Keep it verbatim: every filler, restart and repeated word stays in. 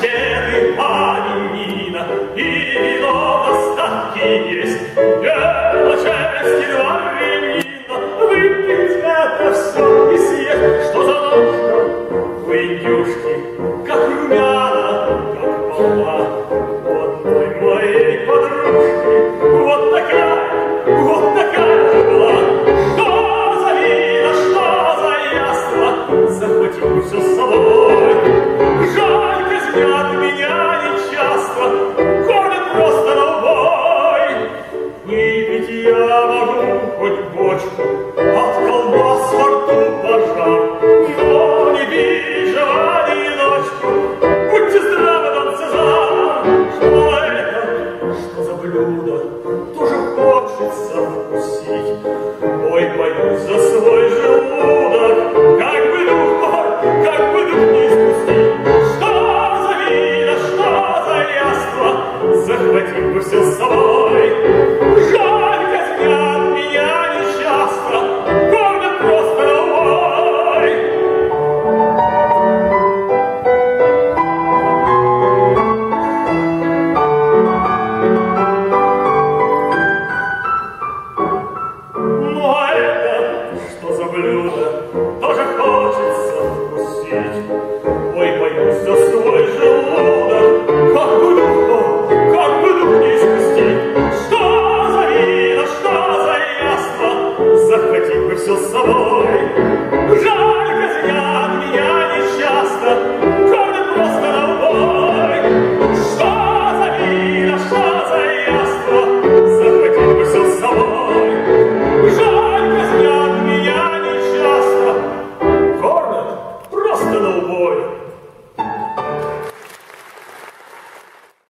каштеты, оленина, и вино в остатке есть. Дело чести дворянина, выпить это все и съесть. Что за ножка? У индюшки, как румяна, как полна. Вот той моей подружки, вот такая, вот такая же была. Что за вина, что за яство, захватил все с собой. Жаль, казнят меня нечасто, кормят просто на убой. Выпить я могу хоть бочку от колбас.